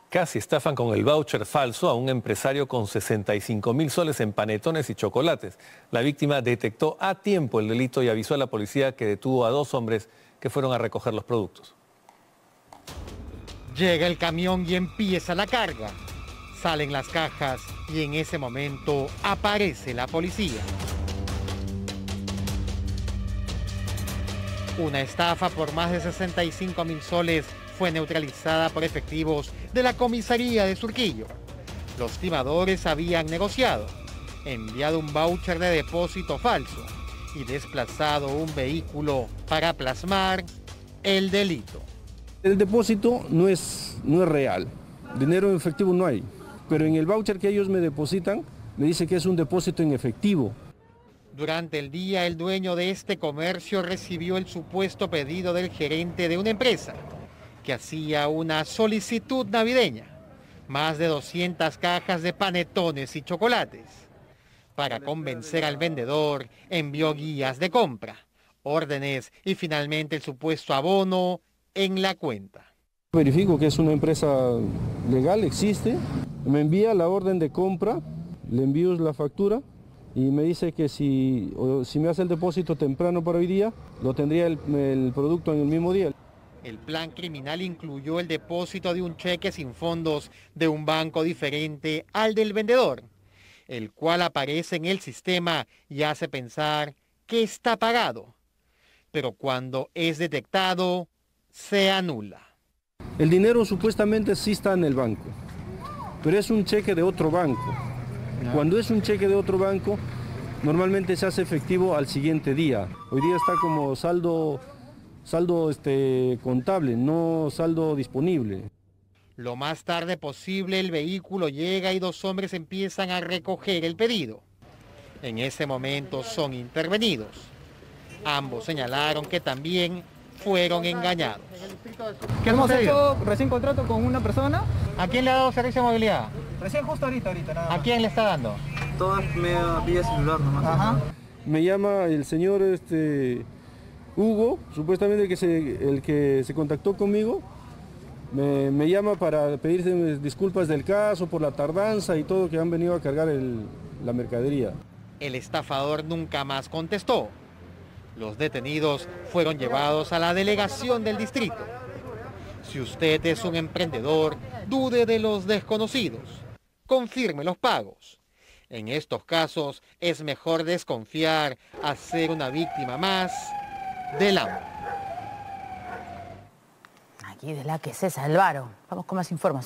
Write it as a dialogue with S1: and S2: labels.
S1: Casi estafan con el voucher falso a un empresario con 65.000 soles en panetones y chocolates. La víctima detectó a tiempo el delito y avisó a la policía, que detuvo a 2 hombres que fueron a recoger los productos.
S2: Llega el camión y empieza la carga. Salen las cajas y en ese momento aparece la policía. Una estafa por más de 65.000 soles fue neutralizada por efectivos de la comisaría de Surquillo. Los timadores habían negociado, enviado un voucher de depósito falso y desplazado un vehículo para plasmar el delito.
S3: El depósito no es real, dinero en efectivo no hay, pero en el voucher que ellos me depositan me dice que es un depósito en efectivo.
S2: Durante el día, el dueño de este comercio recibió el supuesto pedido del gerente de una empresa que hacía una solicitud navideña, más de 200 cajas de panetones y chocolates. Para convencer al vendedor, envió guías de compra, órdenes y finalmente el supuesto abono en la cuenta.
S3: Verifico que es una empresa legal, existe, me envía la orden de compra, le envío la factura y me dice que si me hace el depósito temprano para hoy día, lo tendría el producto en el mismo día.
S2: El plan criminal incluyó el depósito de un cheque sin fondos de un banco diferente al del vendedor, el cual aparece en el sistema y hace pensar que está pagado, pero cuando es detectado, se anula.
S3: El dinero supuestamente sí está en el banco, pero es un cheque de otro banco. Cuando es un cheque de otro banco, normalmente se hace efectivo al siguiente día. Hoy día está como saldo contable, no saldo disponible.
S2: Lo más tarde posible el vehículo llega y 2 hombres empiezan a recoger el pedido. En ese momento son intervenidos. Ambos señalaron que también fueron engañados.
S4: ¿Qué hemos hecho? Recién contrato con una persona.
S2: ¿A quién le ha dado servicio de movilidad?
S4: Recién justo ahorita nada más.
S2: ¿A quién le está dando?
S4: Todas vía celular nomás.
S2: Ajá.
S3: Me llama el señor Hugo, supuestamente el que se contactó conmigo, me llama para pedirse disculpas del caso por la tardanza y todo, que han venido a cargar la mercadería.
S2: El estafador nunca más contestó. Los detenidos fueron llevados a la delegación del distrito. Si usted es un emprendedor, dude de los desconocidos. Confirme los pagos. En estos casos es mejor desconfiar a ser una víctima más del amo.
S5: Aquí de la que se salvaron. Vamos con más información.